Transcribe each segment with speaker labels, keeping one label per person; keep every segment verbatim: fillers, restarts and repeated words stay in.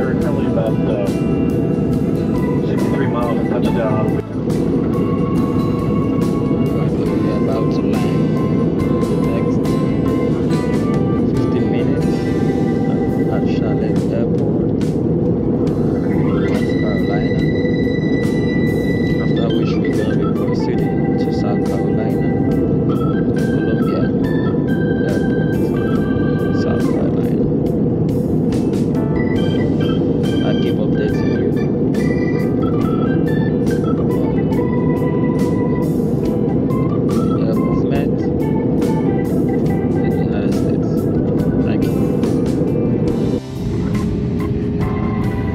Speaker 1: currently about uh, sixty-three miles and touchdown.
Speaker 2: We're about to land the next fifteen minutes at Charlotte Airport, North Carolina. After which we're going to be proceeding to South Carolina, Columbia Airport, South Carolina. I'll keep updating you. Air movement in the United States. Thank you.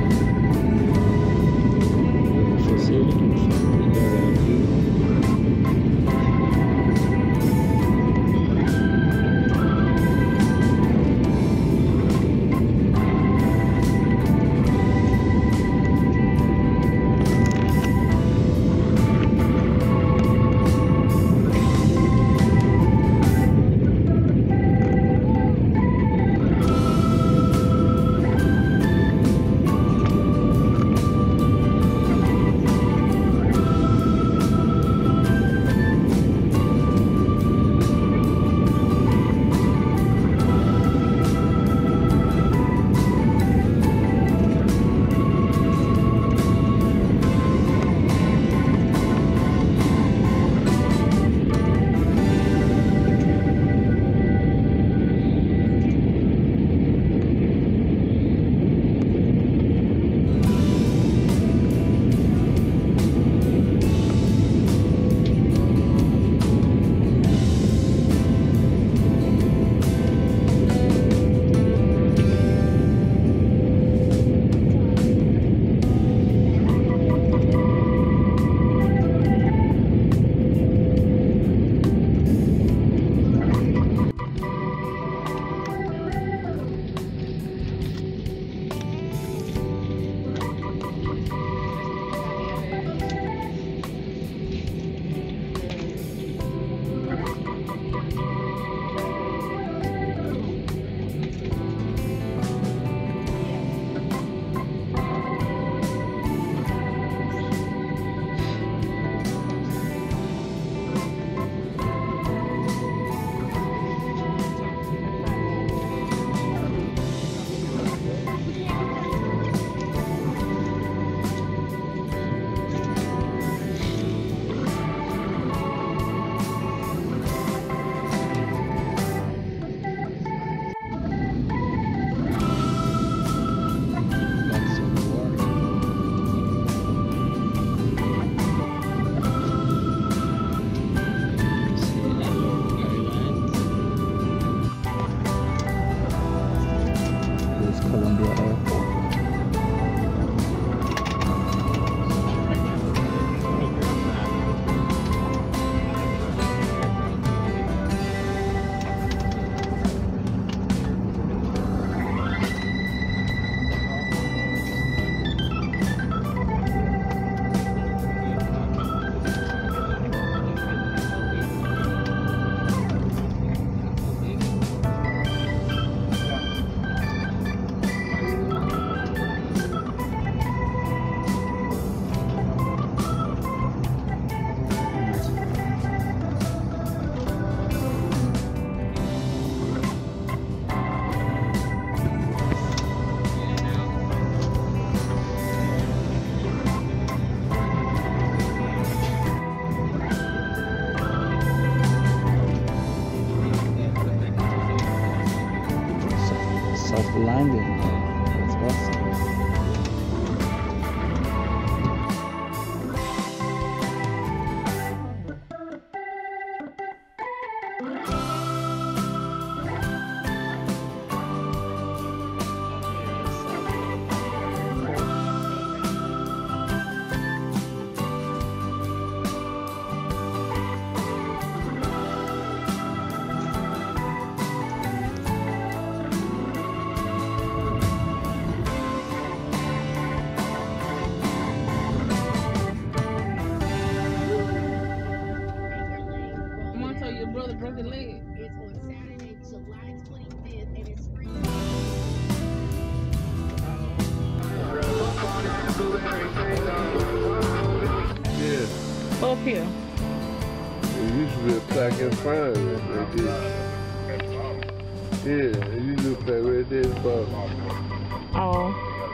Speaker 3: up here?
Speaker 4: There used to be a plaque in front of it right there. Yeah, there used to be a plaque right there above.
Speaker 3: Oh.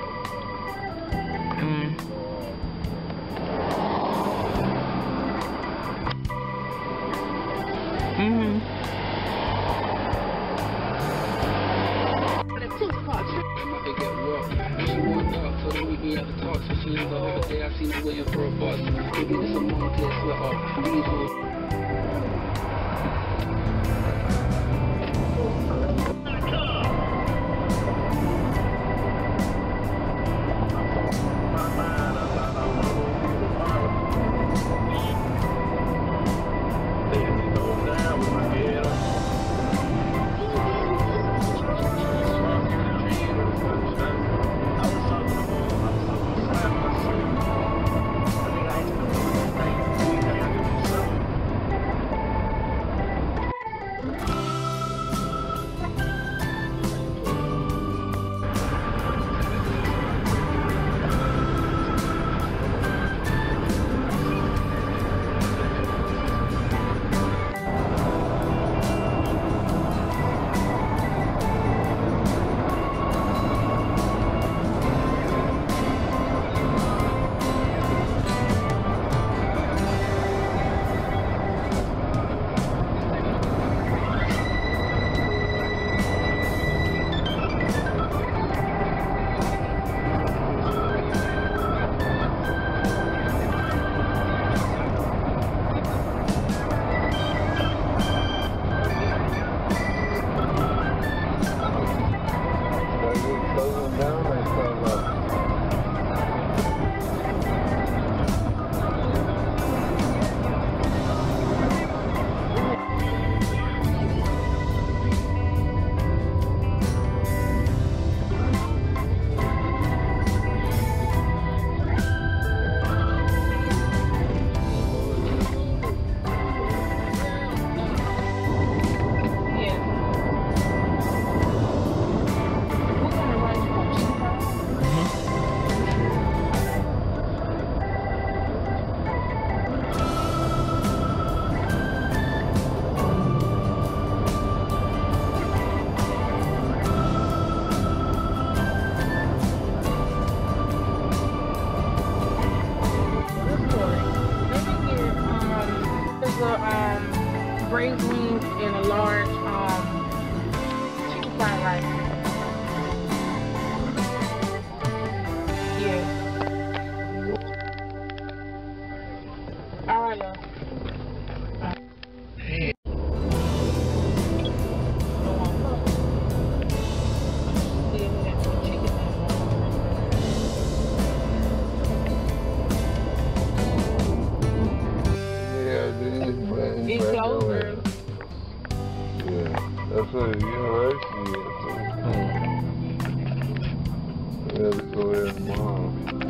Speaker 3: Mm. Mm-hmm.
Speaker 2: They get walk. She walked up, so then we be at the talk. So she was the other day I seen her waiting for a bus. Maybe this a monkey sweat up. These hoes.
Speaker 3: braised wings and a large um, chicken fried rice. Yeah. All right, love. Hey. It's closer.
Speaker 4: Yeah, that's what the university is. We have to go there tomorrow.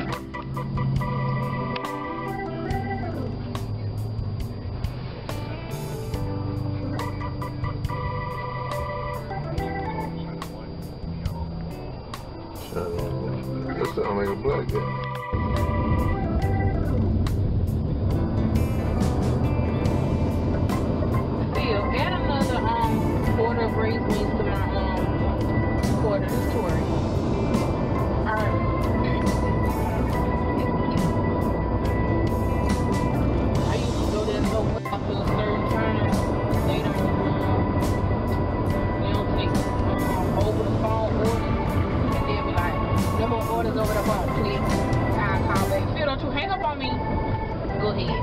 Speaker 4: That sounds like a black guy.
Speaker 3: Add another um quarter of braised wings to my um quarter. This Tori. Alright. I used to go there and go up to a certain time. They don't um they don't take um, over the phone orders, and they'll be like, no more orders over the phone, please. I'll call back. Phil, don't you hang up on me. Go ahead.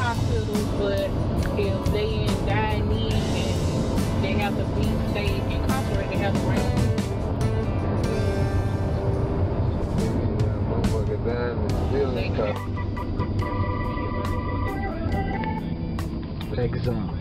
Speaker 3: hospitals, but if they in dire need and they have to be stay incarcerated, they have to bring them.
Speaker 4: Motherfucker dying and still in car.
Speaker 5: Exam.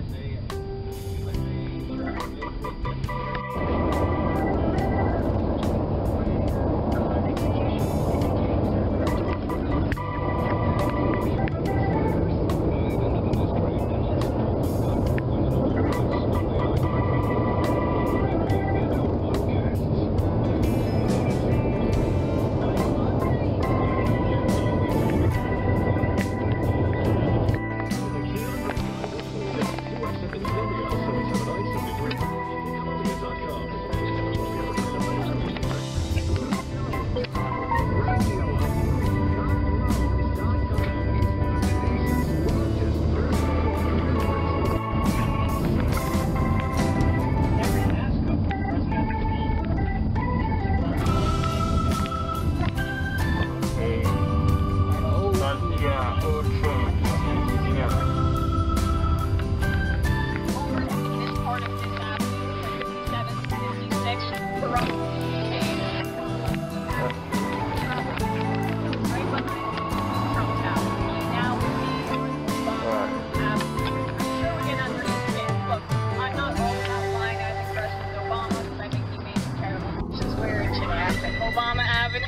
Speaker 3: Obama Avenue.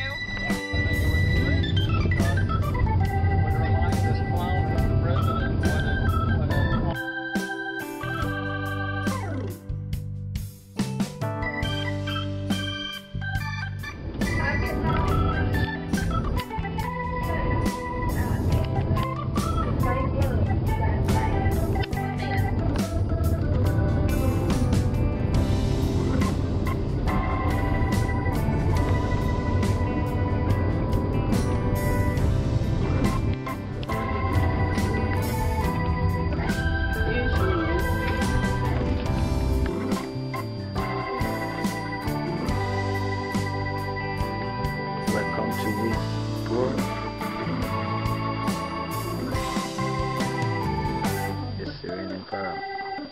Speaker 5: Welcome to this tour. The Serene Empire.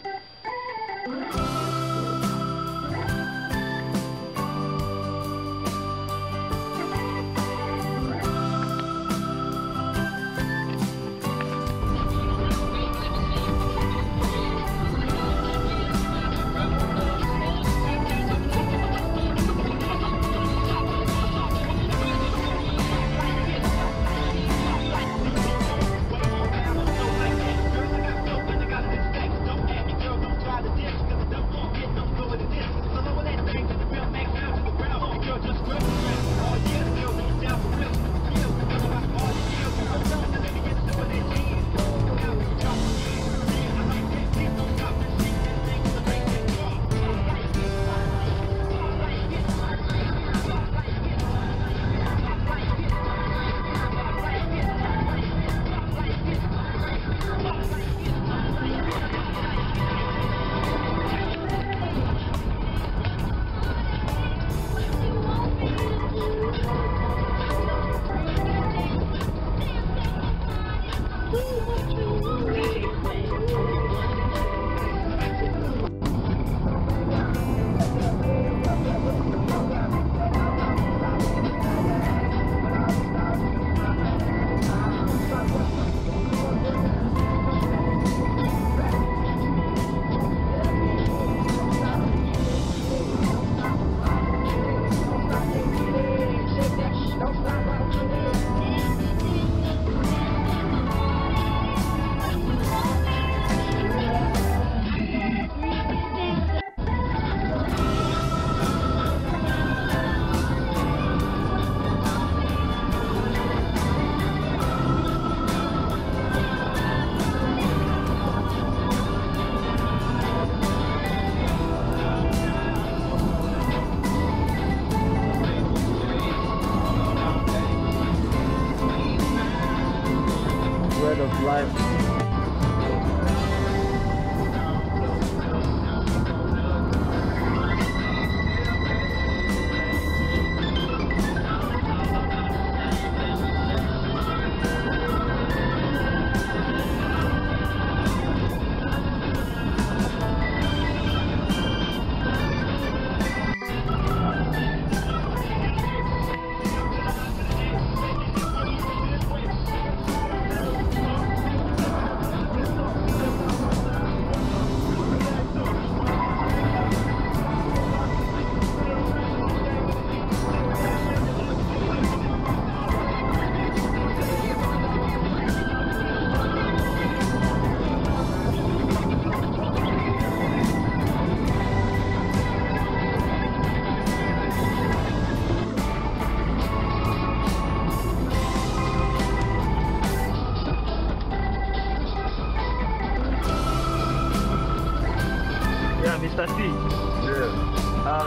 Speaker 5: Bread of life.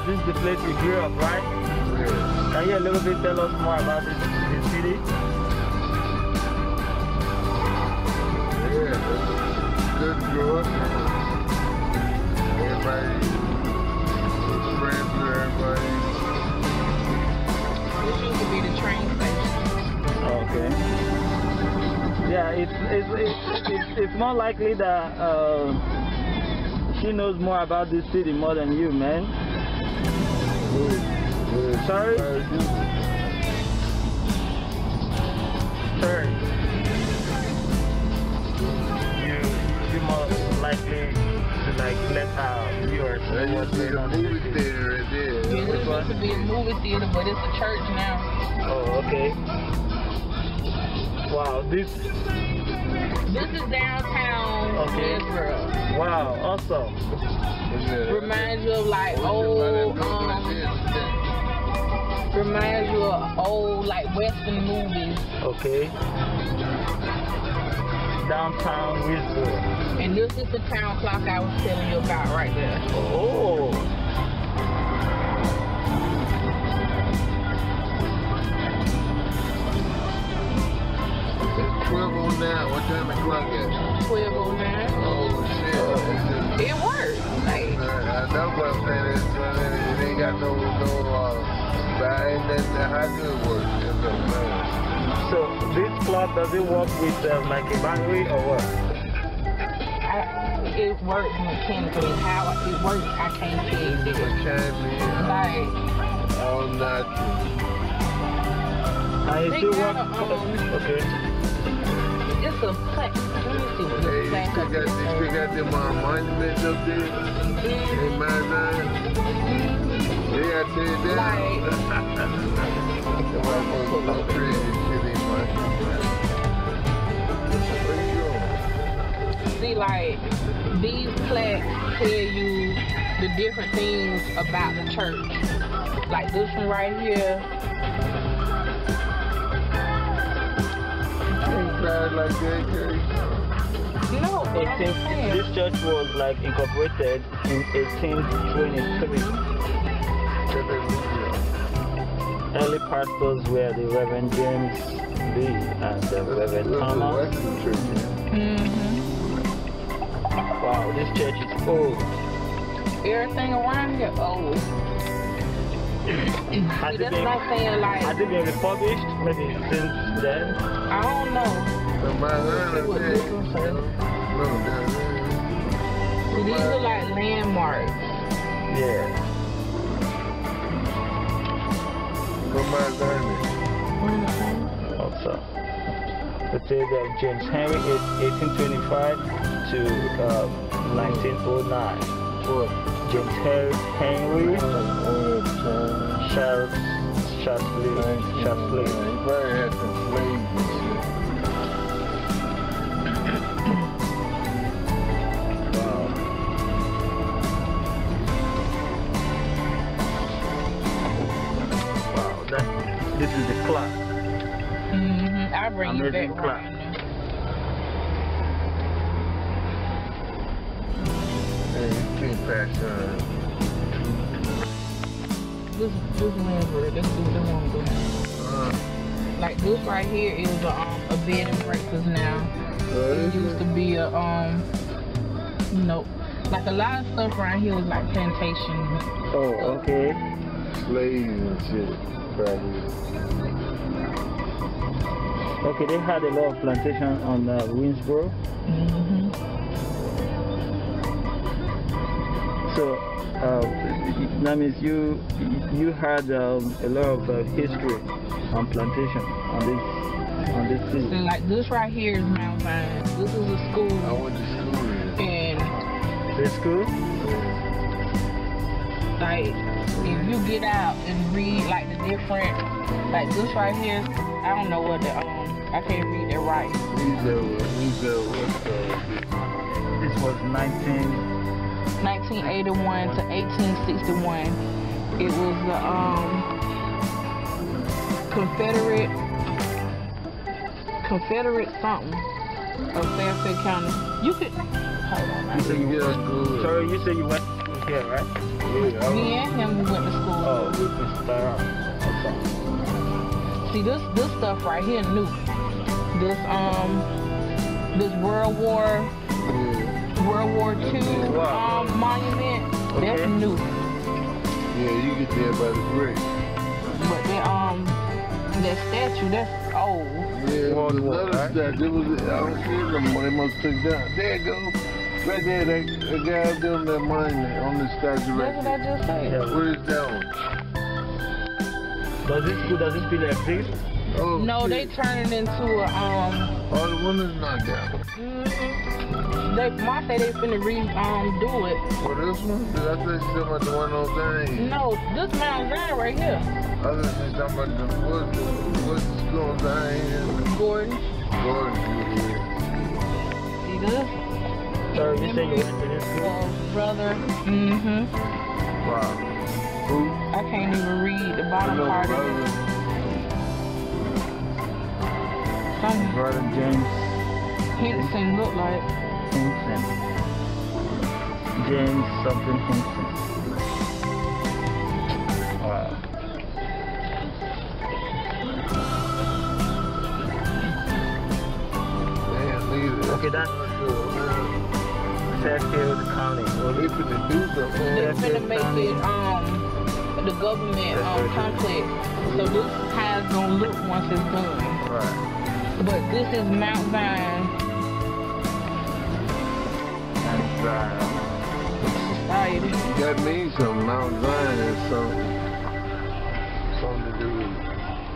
Speaker 6: this is the place you grew up, right?
Speaker 4: Yeah.
Speaker 6: Can you a little bit tell us more about this, this city?
Speaker 4: Yeah, it's good growth. Everybody, friends with everybody.
Speaker 3: This used to be the train station.
Speaker 6: Okay. Yeah, it's it's it's it's, it's more likely that uh, she knows more about this city more than you, man. Sorry? Sorry. You you more likely to like let our viewers
Speaker 4: That
Speaker 6: know
Speaker 4: used
Speaker 6: what's
Speaker 4: to be
Speaker 6: going
Speaker 4: a
Speaker 6: on in
Speaker 4: movie
Speaker 6: the city.
Speaker 4: theater right there.
Speaker 3: Yeah, this used to be a movie theater, but it's a church now.
Speaker 6: Oh, okay. Wow, this
Speaker 3: This is downtown
Speaker 6: Okay.
Speaker 3: Israel.
Speaker 6: wow, awesome.
Speaker 3: Reminds you of like old, um, reminds you of old like Western movies.
Speaker 6: Okay. Downtown Wisdom.
Speaker 3: And this is the town clock I was telling you about right there.
Speaker 6: Oh.
Speaker 4: It's twelve oh nine. What time the clock at?
Speaker 3: twelve oh nine.
Speaker 4: Oh, shit.
Speaker 3: It works. Like,
Speaker 4: I know what I'm saying. It's, uh, it ain't got no, no, uh, but ain't that how good it works. It don't matter.
Speaker 6: So this clock, does it work with uh, like a battery or what?
Speaker 3: I, it works mechanically. How it works, I can't tell you.
Speaker 4: It can't be
Speaker 3: Like,
Speaker 4: all natural.
Speaker 6: And it
Speaker 3: They
Speaker 6: still
Speaker 3: got
Speaker 6: works?
Speaker 3: a, um,
Speaker 6: Okay.
Speaker 3: it's a plat. Let me see what
Speaker 4: Hey,
Speaker 3: this
Speaker 4: you
Speaker 3: plaque
Speaker 4: still
Speaker 3: up
Speaker 4: got, you still
Speaker 3: there.
Speaker 4: got them uh, monuments up there in my line? They got to tear it down. The white folks go crazy shit ain't my Where you going?
Speaker 3: See, like, these plaques tell you the different things about the church. Like this one right here.
Speaker 4: Like that, Gary.
Speaker 3: No, but I'm
Speaker 6: eighteen,
Speaker 3: saying.
Speaker 6: this church was like incorporated in eighteen twenty-three. Early pastors were the Reverend James B. and the Reverend Thomas.
Speaker 3: Mm-hmm.
Speaker 6: Wow, this church is old.
Speaker 3: Everything around here old.
Speaker 6: Has
Speaker 3: See,
Speaker 6: it
Speaker 3: that's
Speaker 6: been,
Speaker 3: like saying like,
Speaker 6: has it been refurbished maybe since then?
Speaker 3: I don't know.
Speaker 4: But my line
Speaker 3: See
Speaker 4: up
Speaker 3: what
Speaker 4: there,
Speaker 3: this one say.
Speaker 4: no, down
Speaker 3: See, these are like landmarks.
Speaker 6: Yeah.
Speaker 4: But my line
Speaker 6: Also, the say that James Henry, eighteen twenty-five to uh, nineteen oh nine.
Speaker 4: What?
Speaker 6: James Henry, Henry
Speaker 4: Oh,
Speaker 6: Charles Chasley, Chasley.
Speaker 4: He probably had some slaves and shit.
Speaker 6: Wow. Wow, that, this is the clock.
Speaker 3: Mm-hmm. I'll bring you
Speaker 6: Amazing
Speaker 3: back
Speaker 6: clock.
Speaker 3: right now.
Speaker 4: Hey, you can't pass on.
Speaker 3: This, this landmark, let's do what they want to do.
Speaker 4: Uh,
Speaker 3: Like this right here is a, um, a bed and breakfast now. It used to be a, um, you know, like a lot of stuff around here was like plantation.
Speaker 6: Oh, okay.
Speaker 4: slaves and shit, probably.
Speaker 6: Okay, they had a lot of plantation on uh, Winsboro.
Speaker 3: Mm-hmm.
Speaker 6: So uh, that means you you had um, a lot of uh, history on plantation on this on this city.
Speaker 3: So like this right here is Mount Zion. This is a school.
Speaker 4: I went to school here.
Speaker 3: And
Speaker 6: This school?
Speaker 3: like if you get out and read like the different, like this right here, I don't know what the um I can't read that right.
Speaker 4: These are these are what's uh,
Speaker 6: This was nineteen.
Speaker 3: nineteen eighty-one to eighteen sixty-one. It was the um Confederate Confederate something of Fairfield County. You could hold on.
Speaker 6: You said you
Speaker 4: Yeah,
Speaker 6: went.
Speaker 4: good.
Speaker 6: Sorry, you said you went here, right?
Speaker 4: Yeah, I
Speaker 3: Me and him went to school.
Speaker 6: Oh, with Mister Okay.
Speaker 3: See, this this stuff right here new. This um this World War
Speaker 4: yeah.
Speaker 3: World War Two
Speaker 6: Wow.
Speaker 3: um monument.
Speaker 6: Okay.
Speaker 3: That's new.
Speaker 4: Yeah, you get there by the bridge.
Speaker 3: But that um that statue, that's old.
Speaker 4: Yeah,
Speaker 6: World
Speaker 4: the
Speaker 6: War,
Speaker 4: other
Speaker 6: right?
Speaker 4: statue, it was, I don't see it no more. They must took down. There you go. Right there, that, that guy doing that monument on the statue right
Speaker 3: That's what I
Speaker 4: there.
Speaker 3: just said.
Speaker 6: Yeah.
Speaker 4: Where is that one?
Speaker 6: Does this school, does it still exist?
Speaker 4: Oh,
Speaker 3: No, they
Speaker 4: shit.
Speaker 3: turned it into a um
Speaker 4: Oh, the one is knocked down.
Speaker 3: mm, they might say they finna re um do it.
Speaker 4: Oh, this one? Did I say something about the one on thing?
Speaker 3: No, this Mount Zion right here.
Speaker 4: I was just talking about the, what's the, what's the school thing?
Speaker 3: Gordon.
Speaker 4: Gordon, yeah.
Speaker 3: See this?
Speaker 6: Sorry, you said you went to this school?
Speaker 3: Uh, brother. Mm-hmm.
Speaker 4: Wow. Who?
Speaker 3: I can't even read the bottom
Speaker 4: Hello,
Speaker 3: part of
Speaker 4: brother.
Speaker 3: it. Some
Speaker 6: Brother James
Speaker 3: Henson look like.
Speaker 6: Hinson. James something Hinson. Wow.
Speaker 4: Damn, look at
Speaker 6: Okay, that's
Speaker 4: that.
Speaker 6: Fairfield County. Well,
Speaker 4: They finna do something.
Speaker 3: They
Speaker 6: Yeah,
Speaker 3: finna make
Speaker 6: County.
Speaker 3: it um the government um complex. So this is how it's gonna look once it's done.
Speaker 6: Right.
Speaker 3: But this is Mount Zion
Speaker 6: And uh,
Speaker 3: Society.
Speaker 4: That means something. Mount Zion is something. Something to do with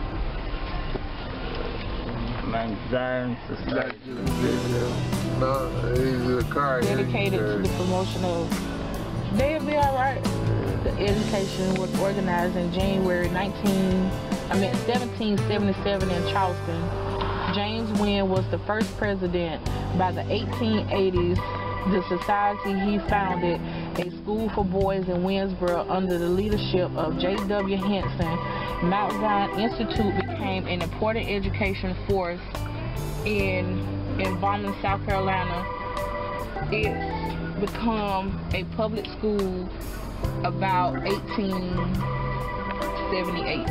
Speaker 6: Mount Zion
Speaker 4: not
Speaker 6: Society.
Speaker 4: just video. No, it's a car.
Speaker 3: Dedicated to the promotion of they'll be alright. The education was organized in January nineteen I mean seventeen seventy-seven in Charleston. James Wynn was the first president. By the eighteen eighties, the society he founded, a school for boys in Winnsboro under the leadership of J W Henson, Mount Zion Institute became an important education force in in Bowman, South Carolina. It's become a public school about eighteen seventy-eight.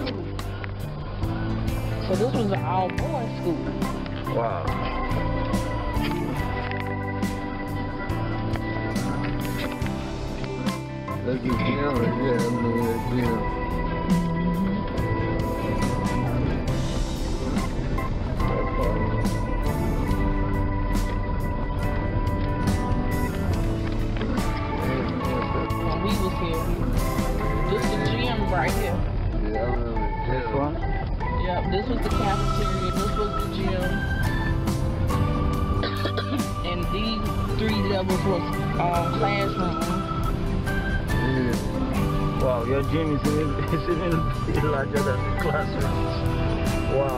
Speaker 3: So this was an all-boys school.
Speaker 6: Wow.
Speaker 4: That's the gym right there. I know that gym.
Speaker 3: When we was here, this the gym right here.
Speaker 4: Yeah, I remember the
Speaker 6: This
Speaker 4: gym.
Speaker 6: one?
Speaker 3: Yep, this was the cafeteria, this was the gym. And these three levels was um, classroom.
Speaker 4: Yeah.
Speaker 6: Wow, your gym is even, is even larger than the classroom. Wow.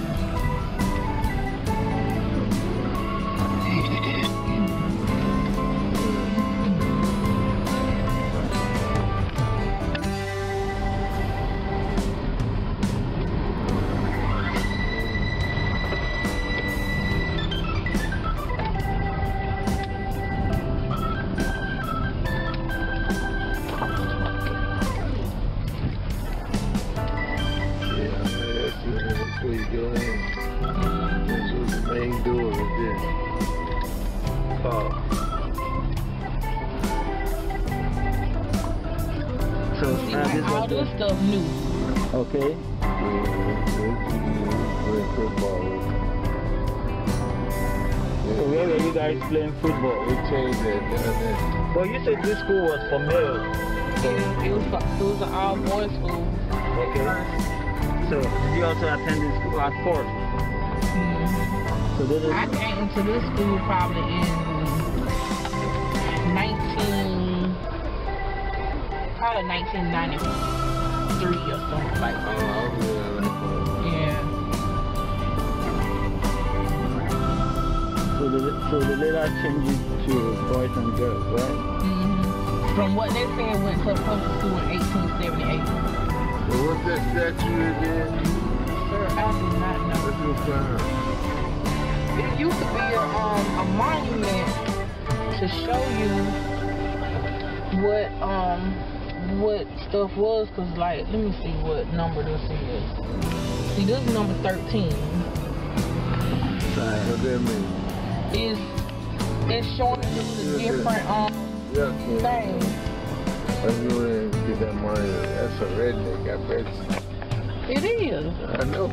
Speaker 4: Yeah, that's, that's where you go in. This was the main door right there.
Speaker 6: Wow. So
Speaker 3: See,
Speaker 6: uh,
Speaker 3: like,
Speaker 6: this
Speaker 3: all
Speaker 6: was
Speaker 3: this
Speaker 6: the,
Speaker 3: stuff new.
Speaker 6: okay.
Speaker 4: Yeah, playing football.
Speaker 6: So where were you guys playing football?
Speaker 4: We changed that down there.
Speaker 6: Well, you said this school was for males.
Speaker 3: It, it was it was an all boys school.
Speaker 6: Okay. So did you also attend this school at Fort?
Speaker 3: Mhm.
Speaker 6: So this is
Speaker 3: I came to this school probably in nineteen, probably nineteen ninety-three or something like
Speaker 4: Oh,
Speaker 3: that.
Speaker 4: I was there.
Speaker 3: Yeah.
Speaker 6: so the so the later changed to boys and girls, right?
Speaker 3: hmm From what they said, went to public school in eighteen seventy-eight.
Speaker 4: So what's that statue again?
Speaker 3: Sir, I do not know.
Speaker 4: Let's go find her.
Speaker 3: It used to be a, um, a monument to show you what um what stuff was, cause like let me see what number this is. See, this is number thirteen.
Speaker 4: What that mean?
Speaker 3: It's it's showing the
Speaker 4: Yeah,
Speaker 3: different um
Speaker 4: Yeah, yeah.
Speaker 3: things.
Speaker 4: That's when you get that money. That's a redneck, I bet you.
Speaker 3: It is.
Speaker 4: I know.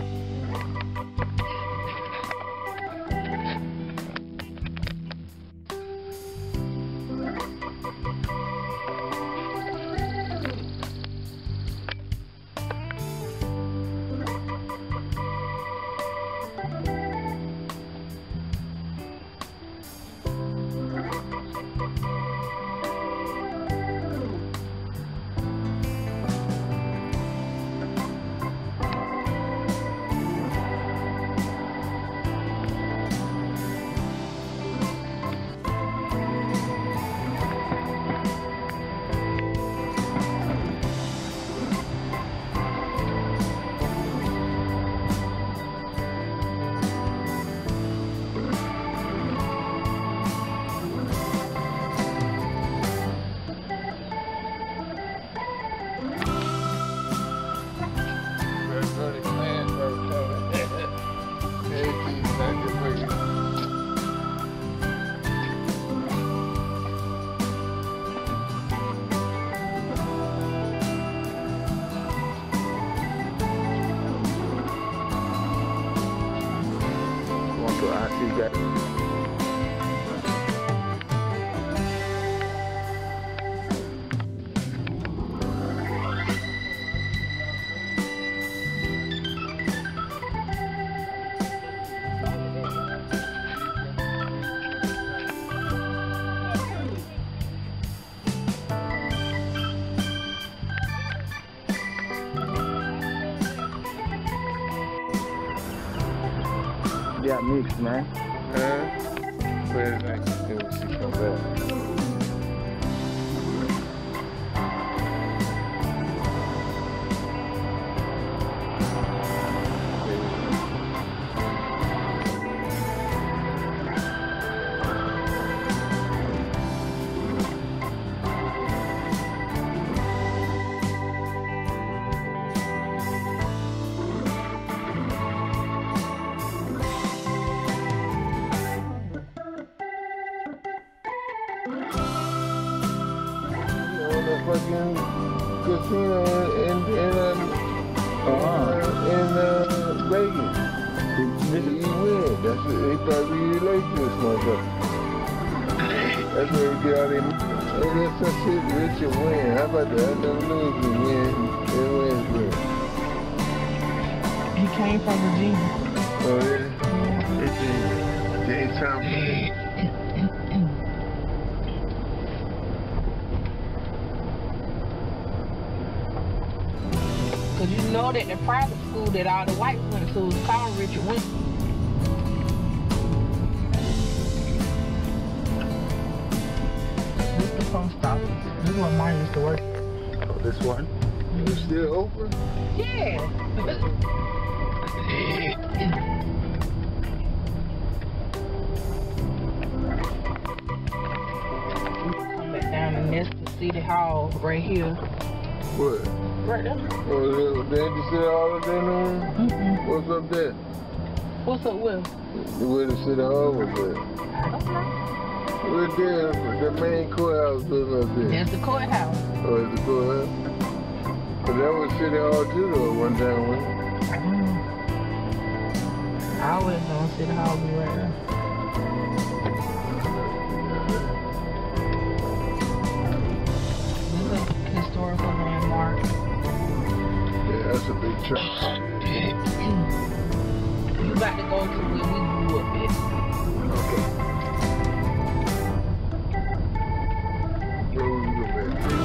Speaker 6: They are mixed, man.
Speaker 4: Huh? Where did I do when she come back? Fucking casino in in um, uh, in uh, Vegas. He win. That's it. He probably relate to this motherfucker. That's where we get all them. Hey, that's some shit. Richard win. How about that? I never lose and win. It wins win.
Speaker 3: He came from Virginia.
Speaker 4: Oh yeah. It's James Thompson.
Speaker 3: Cause you know that the private school that all the whites went to was called Richard Winston. This the post office. This is where mine used to work.
Speaker 6: Oh, this one?
Speaker 4: You still open?
Speaker 3: Yeah. Come back down and that's the city hall right here.
Speaker 4: What?
Speaker 3: Right there.
Speaker 4: Oh, they just said all of that on?
Speaker 3: Mm-hmm.
Speaker 4: What's up there?
Speaker 3: What's up, Will?
Speaker 4: Where the city hall was at?
Speaker 3: I don't know.
Speaker 4: Right there, the main courthouse building up there.
Speaker 3: That's the courthouse.
Speaker 4: Oh, it's the courthouse? But that was city hall too though, one time, wasn't it?
Speaker 3: Mm. I always know city hall be right there. This is a historical landmark.
Speaker 4: Yeah, that's a big church.
Speaker 3: You got to go to where we grew up at.
Speaker 4: Okay. Where we grew up at?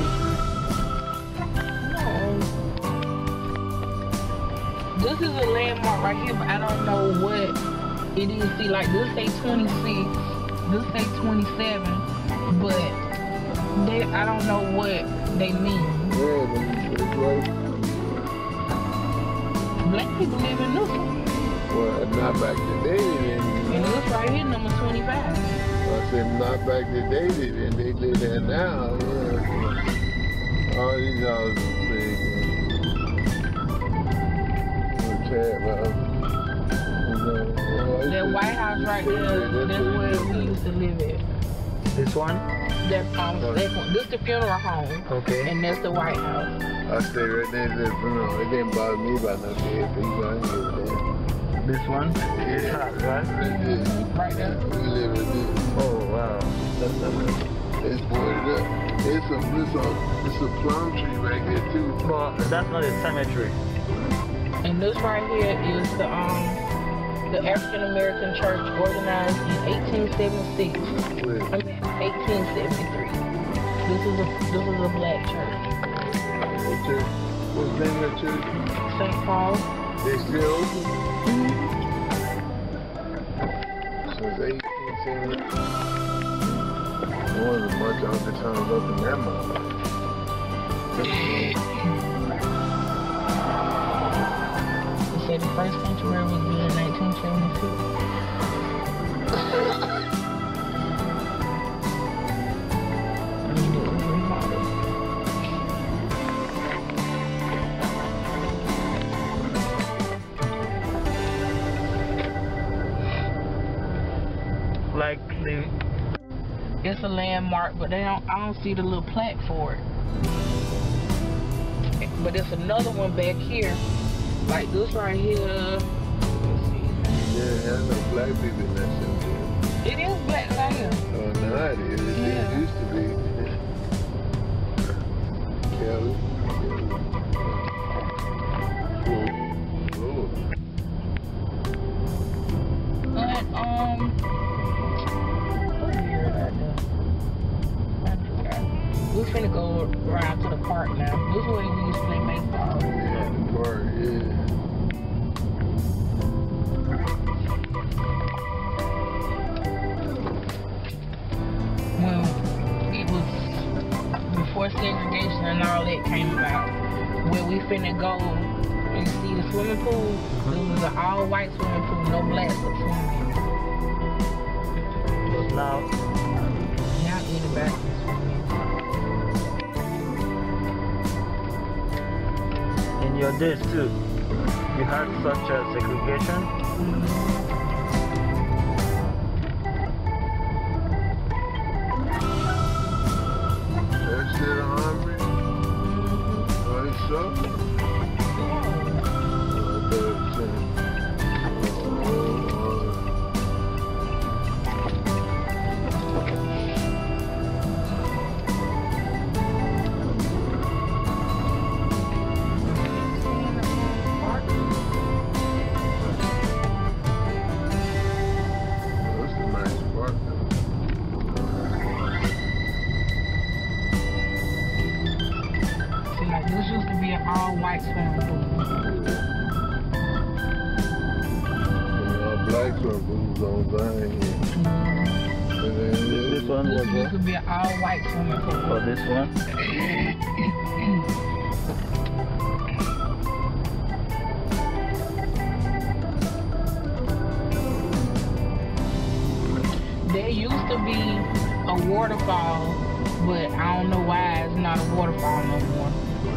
Speaker 3: No. This is a landmark right here, but I don't know what it is. See, like this say twenty-six, this say twenty-seven, but they, I don't know what they mean.
Speaker 4: Yeah, it's right.
Speaker 3: Black people live in this one.
Speaker 4: Well, not back today, then.
Speaker 3: And this right here, number twenty-five.
Speaker 4: I said not back today, then. They live there now, yeah. All these houses are big. Tab house.
Speaker 3: That White House right there, that's where we used to live at.
Speaker 6: This one?
Speaker 3: That's um, that one. This the funeral home.
Speaker 6: Okay.
Speaker 3: And that's the White House.
Speaker 4: I stay right there to the funeral. It didn't bother me about no dead people. I didn't give a damn.
Speaker 6: This one?
Speaker 4: Yeah.
Speaker 6: This house, right?
Speaker 3: Mm-hmm. Right there.
Speaker 4: We live right there.
Speaker 6: Oh, wow. That's lovely.
Speaker 4: It's boarded up. It's a, it's a, it's a plum tree right here too.
Speaker 6: But that's not a cemetery.
Speaker 3: And this right here is the um the African American Church organized in eighteen seventy-six.
Speaker 4: Wait.
Speaker 3: I mean eighteen seventy-three. This is a this is a black church.
Speaker 4: What church? What's the name of that church?
Speaker 3: Saint Paul.
Speaker 4: They still open? Since eighteen seventy-three. One of the bunch of other times up in that mother.
Speaker 3: They said the first sanctuary was built in nineteen seventy-six. I mean, it was remodeled.
Speaker 6: Like the...
Speaker 3: It's a landmark, but they don't. I don't see the little plaque for it. But it's another one back here, like this right here. Let's see.
Speaker 4: Yeah, there's no black people in that shit.
Speaker 3: It is black right here.
Speaker 4: Oh, now it is. It
Speaker 3: Yeah.
Speaker 4: used to be. Kelly. Lord.
Speaker 3: But um, what year did I do? I forgot. We finna go around to the park now. This is where we used to play baseball.
Speaker 4: Yeah, the park, yeah.
Speaker 3: When it was before segregation and all that came about, where we finna go and see the swimming pool, it was an all-white swimming pool, no blacks but swimming.
Speaker 6: But now,
Speaker 3: Now anybody can swim in.
Speaker 6: in your days too, you had such a segregation?
Speaker 4: That shit on me. Oh, it's up? Oh, I thought it was saying. Oh, that's a nice park, though.
Speaker 3: See, like this used to be an all-white swimming pool.
Speaker 4: All black circles on thing here. And then
Speaker 6: This one
Speaker 3: This
Speaker 6: was
Speaker 3: used
Speaker 6: what?
Speaker 3: to be an all-white swimming pool.
Speaker 6: For this one?
Speaker 3: There used to be a waterfall, but I don't know why it's not a waterfall no more.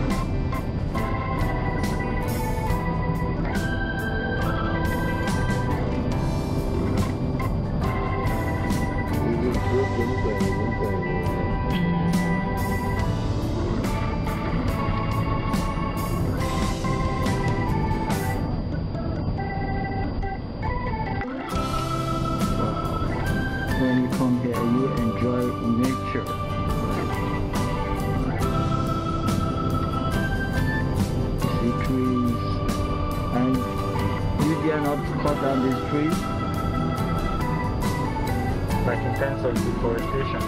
Speaker 4: you just flip them things, them things.
Speaker 6: When you come here, you enjoy nature. You see trees, and you dare not cut down these trees. Like in terms of deforestation.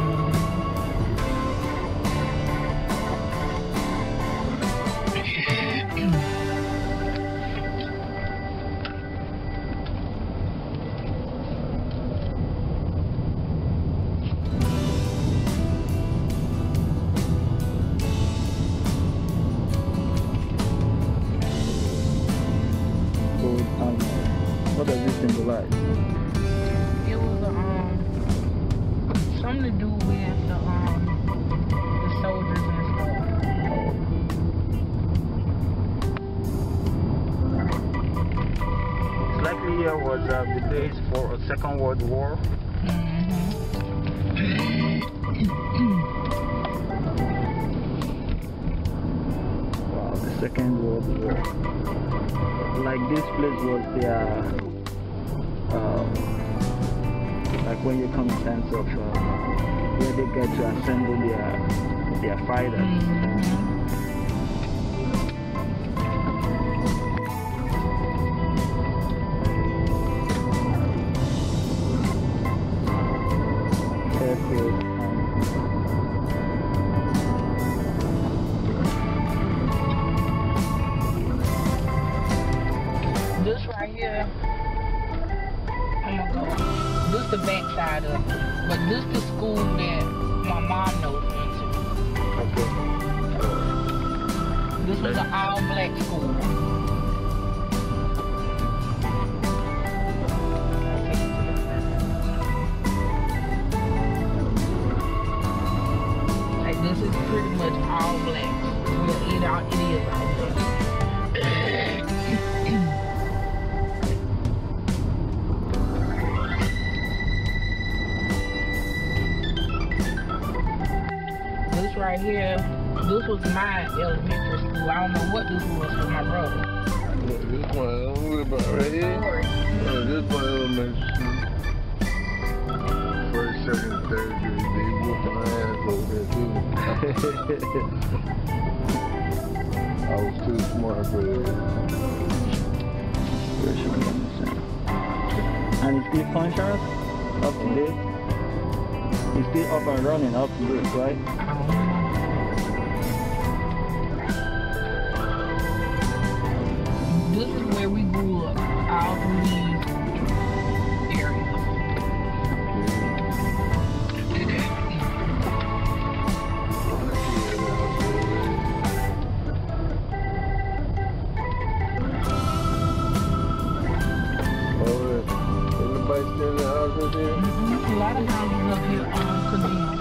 Speaker 6: Old animal. What does this symbolize?
Speaker 3: It was um something to do with the um the soldiers and stuff.
Speaker 6: here was uh, the base for a Second World War. Wow, the Second World War. Like this place was their, um, like when you come in terms of uh, where they get to assemble their their fighters.
Speaker 3: Mm-hmm. This right here, I'm gonna go. This the back side of it, but this the school that my mom knows went to.
Speaker 6: Okay.
Speaker 3: This was an all-black school. Like this is pretty much all black. Well, it, all, it is all black. This right here, this was my elementary school. I don't know what this was for my brother.
Speaker 4: Look, this one, I don't worry about right here. Uh, this one elementary school. First, second, third grade, they whoop my ass over there too. I was too smart for that.
Speaker 6: And it's still functions up to date. It's still up and running up to date, right?
Speaker 3: This is where we grew up, all through these areas.
Speaker 4: Anybody still in the house up there?
Speaker 3: Mm-hmm. A lot of houses up here um, condemned.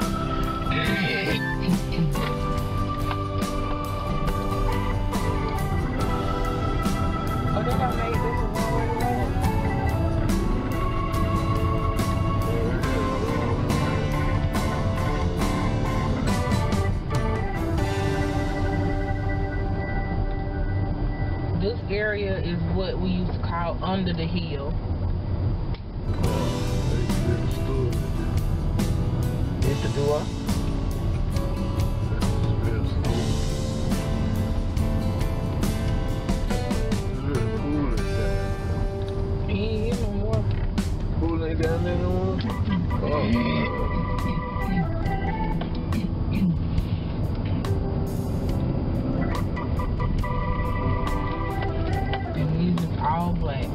Speaker 3: Oh, they done made this a one-way road? This area is what we used to call under the hill.
Speaker 6: Used to do what?
Speaker 3: He ain't here no more.
Speaker 4: Pool ain't down there no more? Oh.
Speaker 3: And these is all black.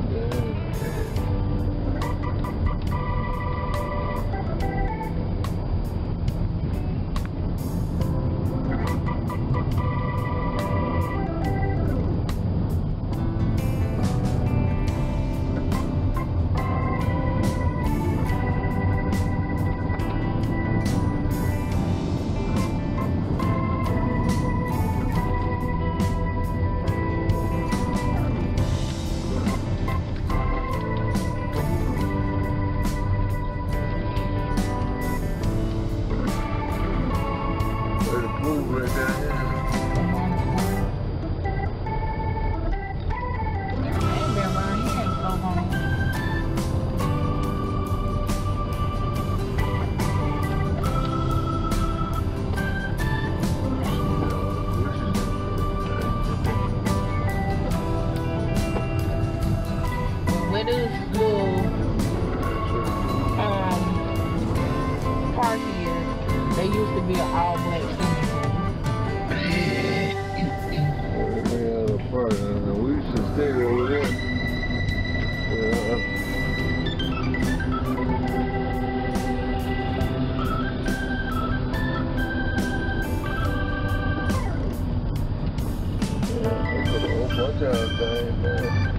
Speaker 3: Where this little um park is, there used to be an all black swimming pool.
Speaker 4: We used to stay over there. Yeah. Yeah, a whole bunch of things, man.